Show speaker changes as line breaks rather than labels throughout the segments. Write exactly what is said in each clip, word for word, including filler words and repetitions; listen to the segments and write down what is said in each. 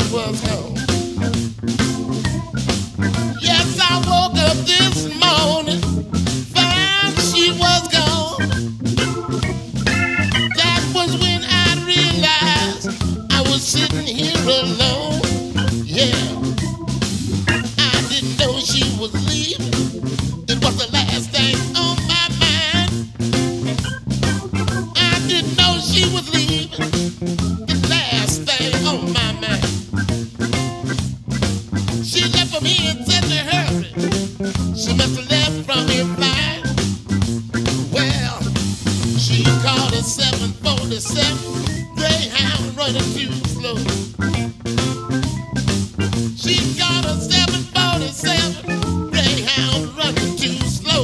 was home. Yes, I woke up this morning, found she was gone. That was when I realized I was sitting here alone. Yeah, I didn't know she was leaving. It was the last thing on my mind. I didn't know she was leaving. The last thing on my mind. She left for me in such a hurry. She must have left from here fine. Well, she called a seven forty-seven Greyhound running too slow. She called a seven forty-seven Greyhound running too slow.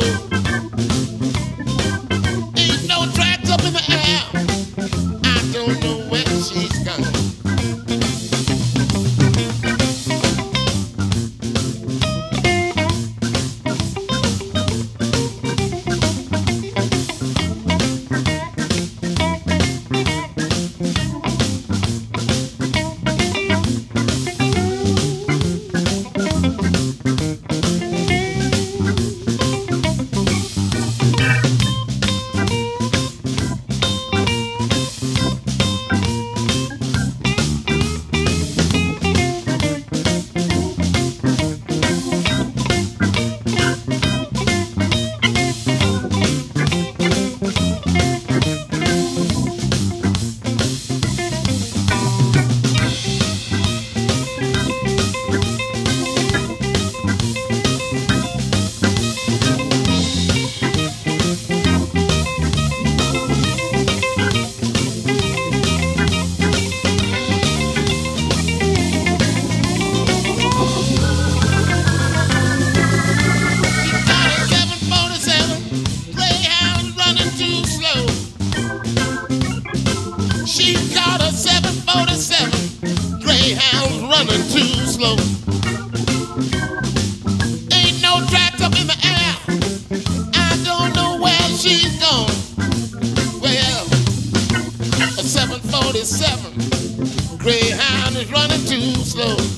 Ain't no tracks up in the air. I don't know where she's gone. She caught a seven forty-seven Greyhound running too slow. Ain't no tracks up in the air. I don't know where she's gone. Well, a seven forty-seven Greyhound is running too slow.